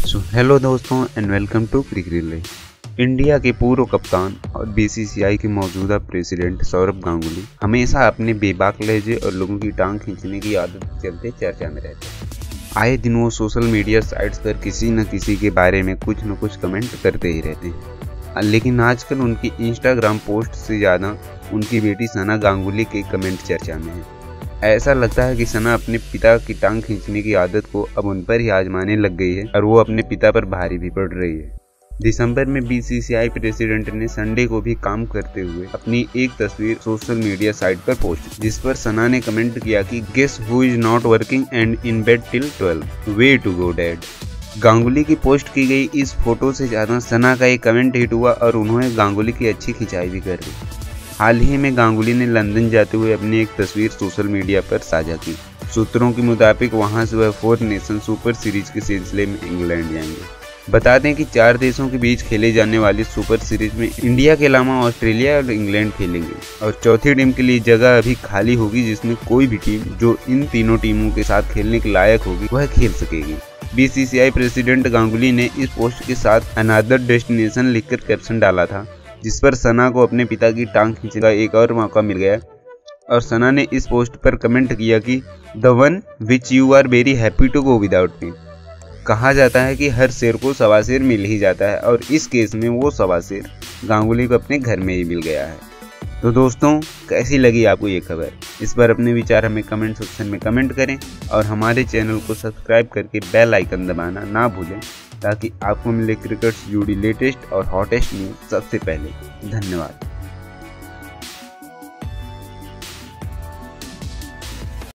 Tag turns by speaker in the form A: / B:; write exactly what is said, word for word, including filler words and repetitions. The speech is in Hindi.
A: सो हेलो दोस्तों एंड वेलकम टू क्रिकरेले। इंडिया के पूर्व कप्तान और बीसीसीआई के मौजूदा प्रेसिडेंट सौरभ गांगुली हमेशा अपने बेबाक लहजे और लोगों की टांग खींचने की आदत के चलते चर्चा में रहते हैं। आए दिन वो सोशल मीडिया साइट्स पर किसी न किसी के बारे में कुछ न कुछ कमेंट करते ही रहते हैं, लेकिन आजकल उनकी इंस्टाग्राम पोस्ट से ज़्यादा उनकी बेटी सना गांगुली के कमेंट चर्चा में है। ऐसा लगता है कि सना अपने पिता की टांग खींचने की आदत को अब उन पर ही आजमाने लग गई है और वो अपने पिता पर भारी भी पड़ रही है। दिसंबर में बीसीसीआई प्रेसिडेंट ने संडे को भी काम करते हुए अपनी एक तस्वीर सोशल मीडिया साइट पर पोस्ट की, जिस पर सना ने कमेंट किया कि guess who is not working and in bed till twelve, way to go dad. Ganguly की पोस्ट की गई इस फोटो से ज्यादा सना का एक कमेंट हिट हुआ और उन्होंने गांगुली की अच्छी खिंचाई भी कर दी। हाल ही में गांगुली ने लंदन जाते हुए अपनी एक तस्वीर सोशल मीडिया पर साझा की। सूत्रों के मुताबिक वहां से वह फोर नेशन सुपर सीरीज के सिलसिले में इंग्लैंड जाएंगे। बता दें कि चार देशों के बीच खेले जाने वाली सुपर सीरीज में इंडिया के अलावा ऑस्ट्रेलिया और इंग्लैंड खेलेंगे और चौथी टीम के लिए जगह अभी खाली होगी, जिसमें कोई भी टीम जो इन तीनों टीमों के साथ खेलने के लायक होगी वह खेल सकेगी। बीसीसीआई प्रेसिडेंट गांगुली ने इस पोस्ट के साथ अनदर डेस्टिनेशन लिखकर कैप्शन डाला था, जिस पर सना को अपने पिता की टांग खींचने का एक और मौका मिल गया और सना ने इस पोस्ट पर कमेंट किया कि the one which you are very happy to go without me. कहा जाता है कि हर शेर को सवा शेर मिल ही जाता है और इस केस में वो सवा शेर गांगुली को अपने घर में ही मिल गया है। तो दोस्तों, कैसी लगी आपको ये खबर? इस पर अपने विचार हमें कमेंट सेक्शन में कमेंट करें और हमारे चैनल को सब्सक्राइब करके बेल आइकन दबाना ना भूलें, ताकि आपको मिले क्रिकेट से जुड़ी लेटेस्ट और हॉटेस्ट न्यूज़ सबसे पहले। धन्यवाद।